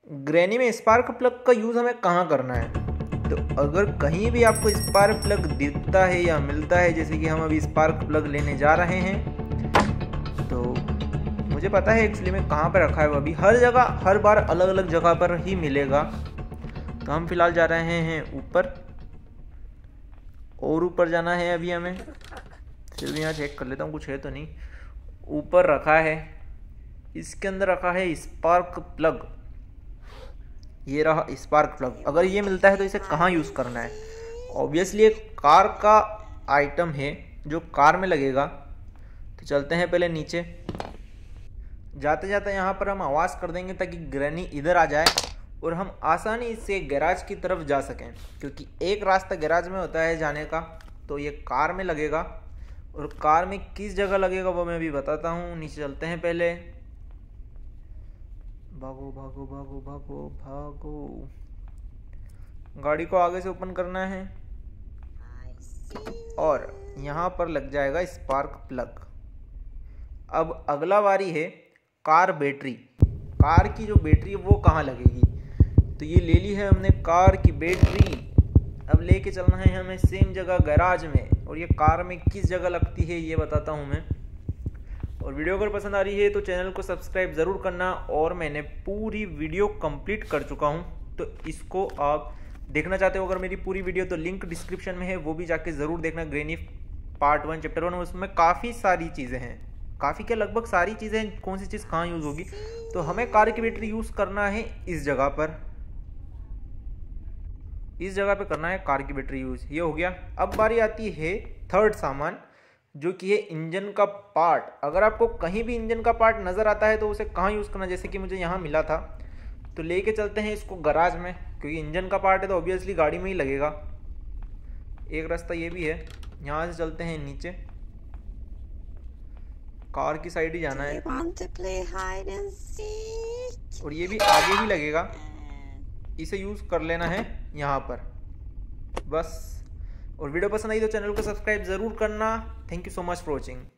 Granny में spark plug का use हमें कहाँ करना है? तो अगर कहीं भी आपको स्पार्क प्लग दिखता है या मिलता है, जैसे कि हम अभी स्पार्क प्लग लेने जा रहे हैं, तो मुझे पता है एक्चुअली में कहाँ पर रखा है वो। अभी हर जगह हर बार अलग अलग जगह पर ही मिलेगा। तो हम फिलहाल जा रहे हैं ऊपर, और ऊपर जाना है अभी हमें। फिर भी यहाँ चेक कर लेता हूँ कुछ है तो नहीं। ऊपर रखा है, इसके अंदर रखा है स्पार्क प्लग। ये रहा स्पार्क प्लग। अगर ये मिलता है तो इसे कहाँ यूज़ करना है? ऑब्वियसली एक कार का आइटम है जो कार में लगेगा। तो चलते हैं पहले नीचे। जाते जाते यहाँ पर हम आवाज़ कर देंगे ताकि ग्रैनी इधर आ जाए और हम आसानी से गैराज की तरफ जा सकें, क्योंकि एक रास्ता गैराज में होता है जाने का। तो ये कार में लगेगा, और कार में किस जगह लगेगा वो मैं अभी बताता हूँ। नीचे चलते हैं पहले। भागो भागो भागो भागो भागो। गाड़ी को आगे से ओपन करना है और यहाँ पर लग जाएगा स्पार्क प्लग। अब अगला बारी है कार बैटरी। कार की जो बैटरी है वो कहाँ लगेगी? तो ये ले ली है हमने कार की बैटरी। अब लेके चलना है हमें सेम जगह गैराज में, और ये कार में किस जगह लगती है ये बताता हूँ मैं। और वीडियो अगर पसंद आ रही है तो चैनल को सब्सक्राइब ज़रूर करना। और मैंने पूरी वीडियो कंप्लीट कर चुका हूँ, तो इसको आप देखना चाहते हो अगर मेरी पूरी वीडियो, तो लिंक डिस्क्रिप्शन में है, वो भी जाके ज़रूर देखना। ग्रैनी पार्ट 1 चैप्टर 1, उसमें काफ़ी सारी चीज़ें हैं, काफ़ी क्या लगभग सारी चीज़ें हैं, कौन सी चीज़ कहाँ यूज़ होगी। तो हमें कार की बैटरी यूज़ करना है इस जगह पर, इस जगह पे करना है कार की बैटरी यूज़। ये हो गया। अब बारी आती है थर्ड सामान, जो कि है इंजन का पार्ट। अगर आपको कहीं भी इंजन का पार्ट नज़र आता है तो उसे कहाँ यूज़ करना? जैसे कि मुझे यहाँ मिला था, तो लेके चलते हैं इसको गराज में, क्योंकि इंजन का पार्ट है तो ऑब्वियसली गाड़ी में ही लगेगा। एक रास्ता ये भी है, यहाँ से चलते हैं नीचे, कार की साइड ही जाना है, और ये भी आगे ही लगेगा। इसे यूज़ कर लेना है यहाँ पर बस। और वीडियो पसंद आई तो चैनल को सब्सक्राइब ज़रूर करना। Thank you so much for watching.